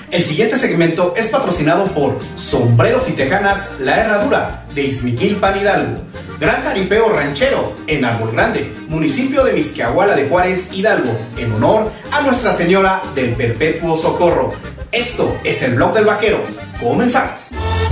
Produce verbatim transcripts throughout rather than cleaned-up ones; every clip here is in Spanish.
El siguiente segmento es patrocinado por Sombreros y Tejanas La Herradura de Izmiquilpan, Hidalgo. Gran jaripeo ranchero en Árbol Grande, municipio de Mixquiahuala de Juárez, Hidalgo, en honor a Nuestra Señora del Perpetuo Socorro. Esto es el Blog del Vaquero. Comenzamos.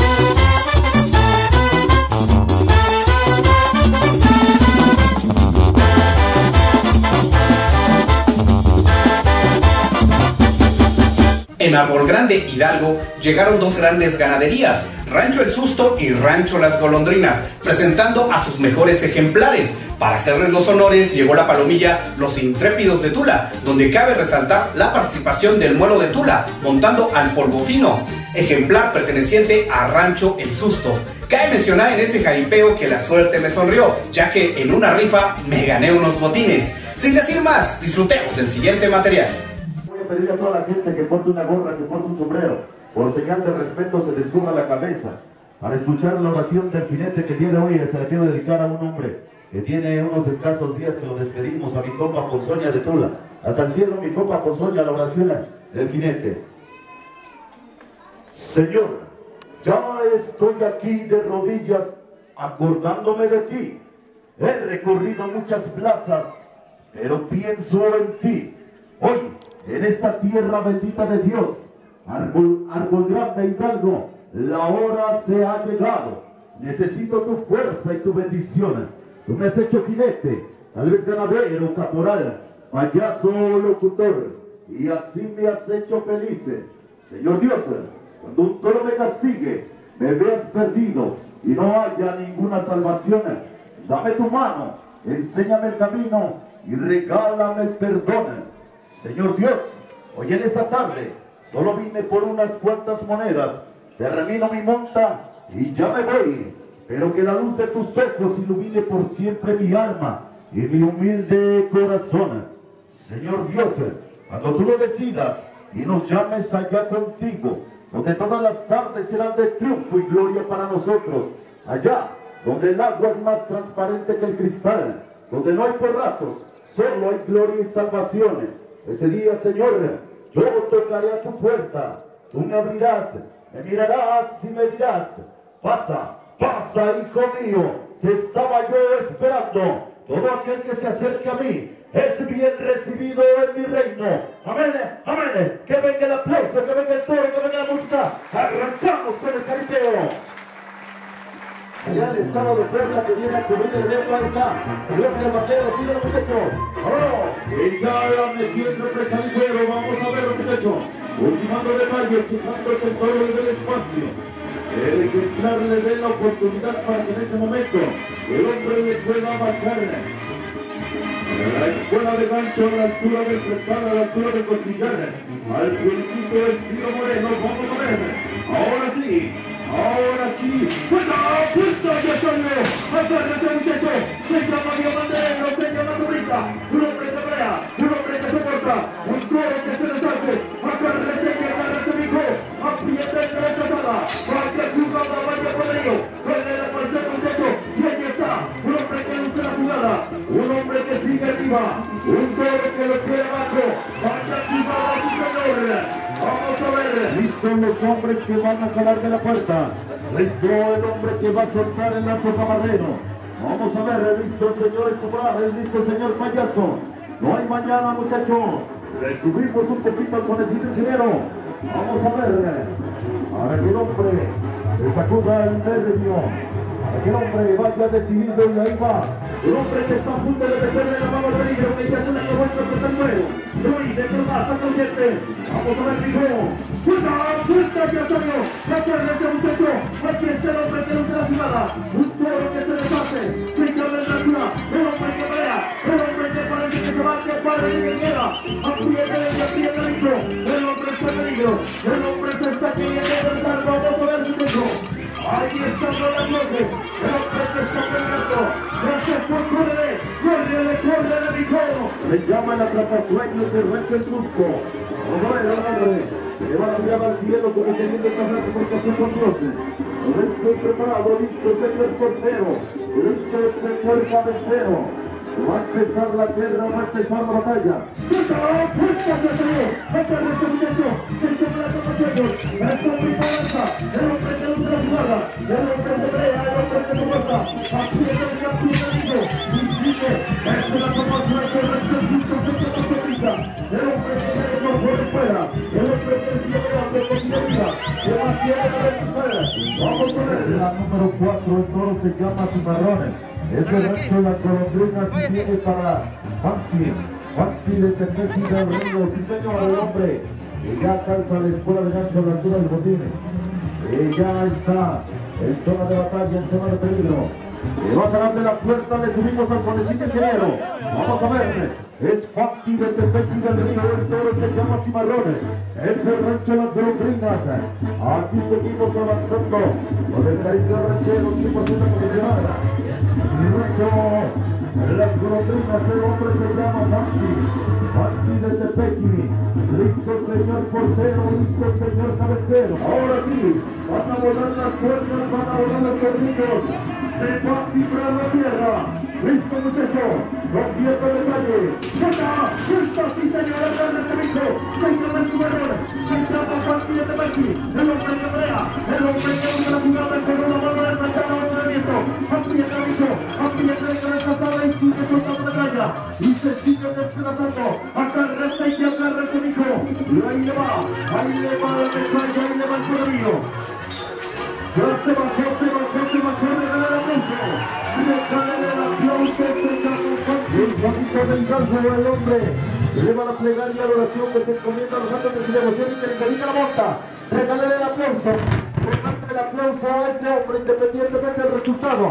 En Árbol Grande, Hidalgo, llegaron dos grandes ganaderías, Rancho El Susto y Rancho Las Golondrinas, presentando a sus mejores ejemplares. Para hacerles los honores llegó la palomilla Los Intrépidos de Tula, donde cabe resaltar la participación del Muelo de Tula, montando al Polvo Fino, ejemplar perteneciente a Rancho El Susto. Cabe mencionar en este jaripeo que la suerte me sonrió, ya que en una rifa me gané unos botines. Sin decir más, disfrutemos del siguiente material. Pedir a toda la gente que porte una gorra, que porte un sombrero, por señal de respeto se les cubra la cabeza. Para escuchar la oración del jinete que tiene hoy, se la quiero dedicar a un hombre que tiene unos escasos días que lo despedimos, a mi compa Ponzoña de Tula. Hasta el cielo, mi compa Ponzoña, la oración del jinete. Señor, ya estoy aquí de rodillas acordándome de ti. He recorrido muchas plazas, pero pienso en ti. Hoy, en esta tierra bendita de Dios, Árbol, Árbol Grande, Hidalgo, la hora se ha llegado. Necesito tu fuerza y tu bendición. Tú me has hecho jinete, tal vez ganadero, caporal, payaso o locutor, y así me has hecho feliz. Señor Dios, cuando un toro me castigue, me veas perdido y no haya ninguna salvación, dame tu mano, enséñame el camino y regálame el perdón. Señor Dios, hoy en esta tarde solo vine por unas cuantas monedas, termino mi monta y ya me voy, pero que la luz de tus ojos ilumine por siempre mi alma y mi humilde corazón. Señor Dios, cuando tú lo decidas y nos llames allá contigo, donde todas las tardes serán de triunfo y gloria para nosotros, allá donde el agua es más transparente que el cristal, donde no hay porrazos, solo hay gloria y salvación. Ese día, Señor, yo tocaré a tu puerta, tú me abrirás, me mirarás y me dirás, pasa, pasa, hijo mío, te estaba yo esperando. Todo aquel que se acerque a mí es bien recibido en mi reino. Amén, amén. Que venga el aplauso, que venga el toro, que venga la música. Arrancamos con el jaripeo. Allá el estado de Puebla que viene a cubrir el evento, ahí está. El Blog del Vaquero, síguelo, muchachos. ¡Vámonos! Y ya metiendo el jaripeo, vamos a ver, muchachos. Ultimando detalles, checando el toro del espacio. El ejemplar le dé la oportunidad para que en ese momento el hombre le pueda bajar. La escuela de gancho a la altura del preparo, a la altura de costillar. Al puentito del Ciro Moreno, vamos a ver. Ahora sí. Ahora sí, ¡puerta! ¡Puerta! ¡Ya salió! ¡Agárrate, muchacho! Se llama Diamantero, se llama Zurita, un hombre que pelea, un hombre que soporta, un toro que se deshace. ¡Agárrate, que agárrate, mijo! ¡Aprieta en la casada! ¡Para que tu mamá vaya por ello! ¡Puede la fuerza, muchacho! ¡Y ahí está! Un hombre que luce la jugada, un hombre que sigue arriba, un toro que lo quiere abajo. ¡Vaya tu mamá, su señor! Vamos a ver, listos los hombres que van a jalar de la puerta, listo el hombre que va a soltar el lazo camarrero. Vamos a ver, listo señor Escobar, listo señor payaso. No hay mañana, muchachos. Le subimos un poquito al conejito ingeniero. Vamos a ver, para que el hombre le sacuda el nervio, para que el hombre vaya decidido y ahí va. El hombre que está a punto de meterle la mano al peligro, que ya se le acabó el que nuevo. Luis de Cruz, está consciente. Vamos a ver, hijo. ¡Suelta! ¡Suelta! ¡Ya salió! ¡Ya salió ese muchacho! Aquí está el hombre que luce la jugada. Un toro que se deshace. Se llama el Drácula. El hombre que pelea. El hombre que parece que se va a quedar y que queda. Aprieta y aprieta el hijo. El hombre está en peligro. El hombre se está queriendo avanzar. Vamos a ver, muchacho. Ahí está la noche. El hombre que está peleando. Gracias por correr. Córrele, córrele, hijo. Se llama el atrapasueños de Rancho El Susto. Vamos a ver, hombre, que va a mirar al cielo como teniendo esta transportación con Dios. Estoy preparado, listo, señor portero, listo, señor cabecero. Va a empezar la guerra, va a empezar la batalla. ¡Puerta! ¡Puerta! ¡Se salió! ¡Vete a este muchacho! ¡Se llama la muchachos. Es hombre y balanza. El hombre que lucha la jugada. El hombre que pelea. El hombre que soporta. Aprieta el campo y el amigo. Y sigue. Es una toma fuerte. Rancho el Susto. Se queda por risa. El hombre que cae por fuera. El hombre que sigue pegando. Que sigue arriba. Que más quiere de recuperar. Vamos a ver. La número cuatro. El toro se llama Cimarrones. Ese rancho las golondrinas viene para Juanqui. Juanqui de Tepeji del Río. Sí señor, el hombre. Y ya calza la escuela de gancho a la altura del botín. Y ya está en zona de batalla, en zona de peligro. Y va a ganar de la puerta, le subimos al solecito ingeniero. Vamos a ver, es Juanqui de Tepeji del Río, el toro se llama Cimarrones. Es el rancho de las golondrinas. Así seguimos avanzando con el cariño ranchero cien por ciento profesional. El rancho de las golondrinas, el hombre se llama Juanqui. Juanqui de Tepeji. Listo señor portero, listo señor cabecero. Ahora sí, van a volar las puertas, van a volar los tornillos. Se va a cifrar la tierra. Listo muchachos, no pierda detalle. ¡Suelta! ¡Suelta! ¡Sí señor! ¡El grande Tepico! ¡Se llama el Cimarrones! ¡Se llama Juanqui de Tepeji! ¡El hombre que pelea! ¡El hombre que usa la jugada con una mano de sacada de entrenamiento! ¡Aprieta Tepico! ¡Aprieta de cabeza sala y sigue soltando la tralla! ¡Y se sigue desplazando! ¡Agarrete y agarrete Tepico! ¡Y ahí le va! ¡Ahí le va el detalle! ¡Ahí le va el poderío! Ya se bajó, se bajó, se bajó, le gana el aplauso. Le gana el aplauso, se llama Juanqui. El Juanito del Ganso, el hombre. Eleva la plegaria, la oración que se encomienda a los santos de su devoción y que le encadena la monta. Regálale el aplauso. Regálale el aplauso a este hombre independientemente del resultado.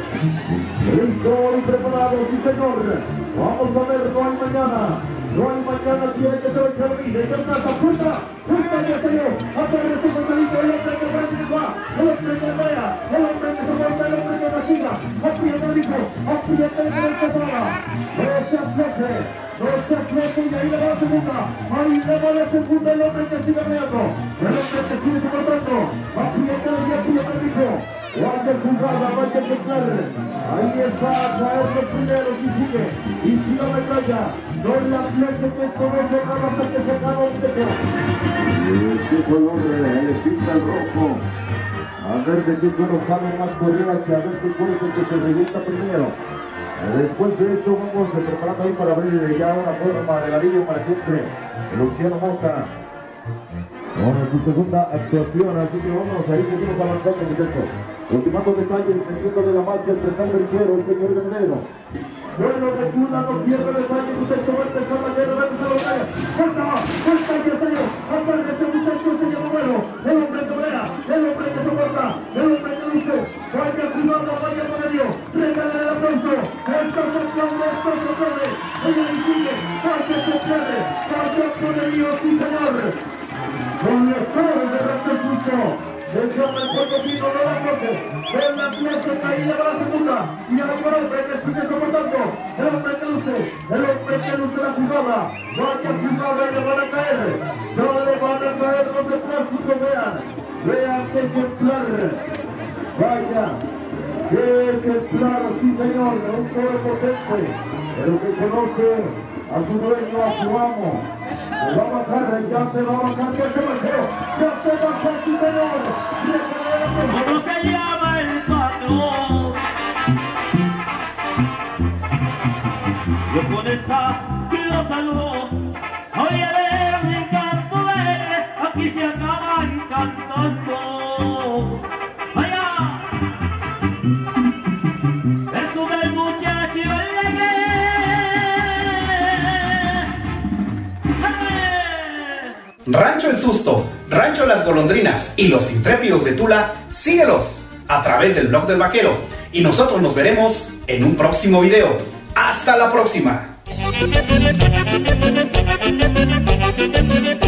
Listo y preparado, sí señor. Vamos a ver, no hay mañana. No hay mañana, tiene que ser el camino. Y casa, puerta, puerta, ya señor. Aparece con el hijo, el hombre que parece que va. El hombre que vea, el hombre que soporta, el hombre que castiga. Aprieta el hijo, aprieta el que se paga. No se afloje, no se afloje y ahí le va la segunda. Ahí le va la segunda el hombre que sigue meando. El hombre que sigue soportando. Aprieta el y aprieta el hijo. Guarda el jugada, vaya a tocar. Ahí está, a caer los primeros y sigue. Y si no me calla, no le afloje que esto no se acaba hasta que se acaba un teco. Este color, el pinta el rojo. A ver de qué cuero sale más corridas y a ver qué cuero es el que se revienta primero. Después de eso vamos preparando ahí para abrir ya una forma de ladrillo para que entre Luciano Mota con su segunda actuación, así que vamos, ahí seguimos avanzando muchachos. Ultimando detalles, metiendo de la marcha el prestante ligero, el señor Guerrero. Bueno, de Tula no pierde detalles, muchachos, va a empezar la guerra, va a empezar la batalla. ¡Suelta! ¡Suelta, ya señor! ¡Aparte este muchacho, se llama bueno! El hombre que pelea, el hombre que soporta, el hombre que luce. Vaya jugando, vaya poderío, regale el aplauso. Esto se aplaude, esto se aplaude. Ella le sigue, vaya se aplaude, vaya poderío, sí señor. Con los toros de Rancho el Susto. El llama el cuerpo fino, no la corte. En la plaza, ahí le va la segunda. Y al hombre que sigue soportando. El hombre que luce. El hombre que luce la jugada. Vaya jugada y le van a caer. No le van a caer los de plástico, vean. Vean qué ejemplar. Vaya. Qué ejemplar, sí señor. Un toro potente. El que conoce a su dueño, a su amo. Se va a bajar, ya se va a bajar, ya se bajó, ya se bajó, sí señor. ¿Cómo se llama el patrón? Yo con esta lo saludo. Hoy a ver mi campo verde, aquí se acaban cantando. Allá, verso del muchacho y el que Rancho El Susto, Rancho Las Golondrinas y Los Intrépidos de Tula, síguelos a través del blog del vaquero y nosotros nos veremos en un próximo video. ¡Hasta la próxima!